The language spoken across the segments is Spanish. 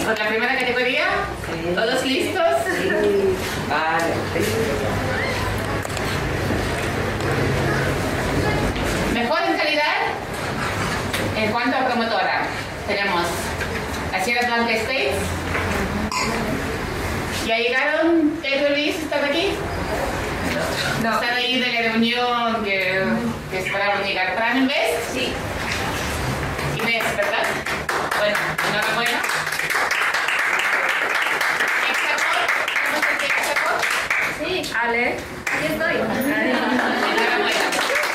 con la primera categoría. ¿Todos listos? Vale. Mejor en calidad. En cuanto a promotora, tenemos a Sierra Blanca Estates. ¿Ya llegaron? Pedro Luis, ¿están aquí? No. ¿Están ahí de la reunión que esperaron llegar? ¿Prime Invest? Sí. Inés, ¿verdad? Bueno, enhorabuena. ¿Hexacor? ¿Cómo está Hexacor? Sí. Ale, aquí estoy. Enhorabuena.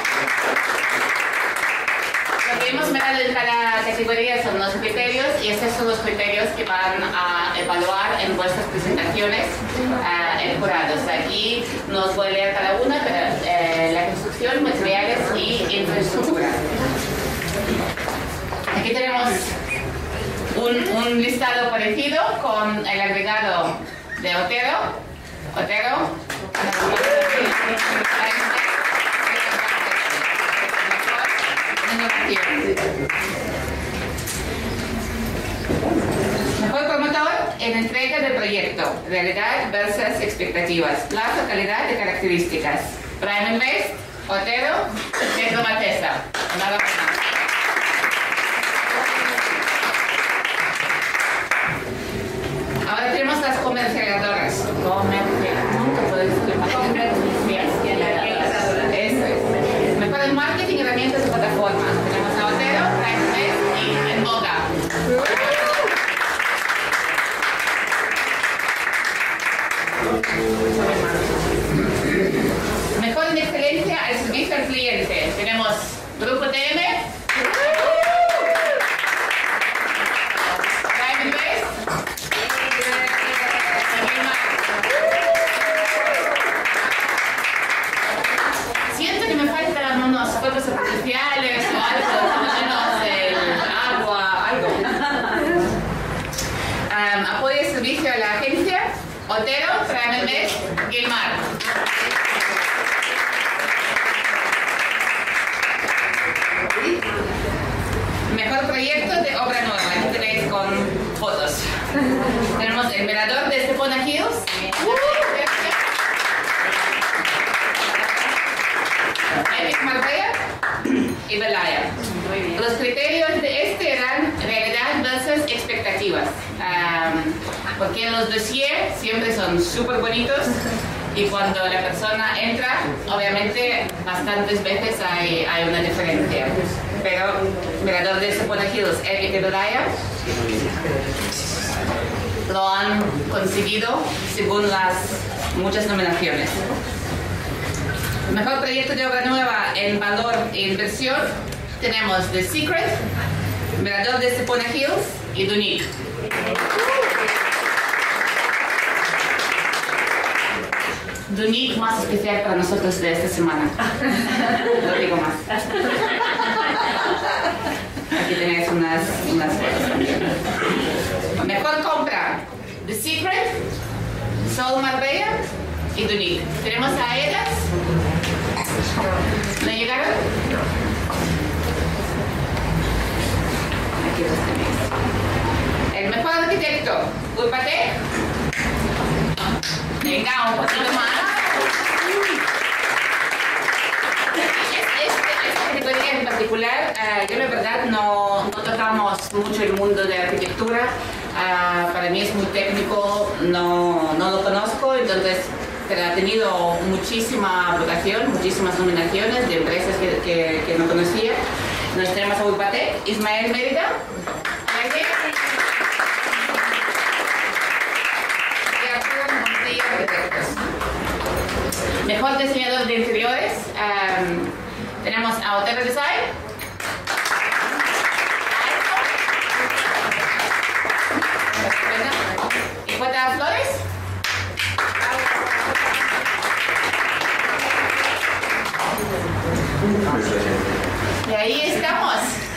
Lo que hemos mirado en cada categoría son los criterios y estos son los criterios que van a evaluar en vuestras presentaciones el jurado. O sea, aquí no os voy a leer cada una, pero la construcción, materiales y infraestructura. Aquí tenemos un listado parecido con el agregado de Otero. Mejor promotor en entrega del proyecto, realidad versus expectativas, plazo, calidad y características. Prime Invest, Otero, Pedro Matesa. Enhorabuena. Ahora tenemos las comercializadoras. Nunca puedo decir Eso es. Mejor en marketing, herramientas y plataformas. Tenemos a Otero, Prime Invest y en Boga. Mejor en excelencia al servicio al cliente. Tenemos Grupo TM, Prime Invest, siento que me faltan unos fuegos artificiales o algo, por lo menos el agua, algo. Apoyo y servicio a la agencia, Otero, Prime Invest, Gilmar. Mejor proyecto de obra nueva, aquí tenéis con fotos. Tenemos el mirador de Estepona Hills. Epic Marbella y Belaya. Los criterios de este eran realidad versus expectativas. Porque en los dossiers siempre son súper bonitos y cuando la persona entra, obviamente bastantes veces hay una diferencia. Pero mirador de Estepona Hills, Epic y Belaya lo han conseguido según las muchas nominaciones. Mejor proyecto de obra nueva en valor e inversión tenemos The Secret, Mirador de Estepona Hills y Dunik. Dunik más especial para nosotros de esta semana. No digo más. Aquí tenéis unas fotos también. Mejor compra The Secret, Sol Marbella y Dunik. Tenemos a Edas. ¿No llegaron? Aquí los tenéis. El mejor arquitecto, Urbatec. Venga, un poquito más. Esta categoría en particular, yo la verdad no tocamos mucho el mundo de arquitectura. Para mí es muy técnico, no lo conozco, entonces pero ha tenido muchísima votación, muchísimas nominaciones de empresas que no conocía. Nos tenemos a Urbatec, Ismael Mérida. Mejor diseñador de interiores, tenemos a Otero Design, y Cuota Flores. Y ahí estamos.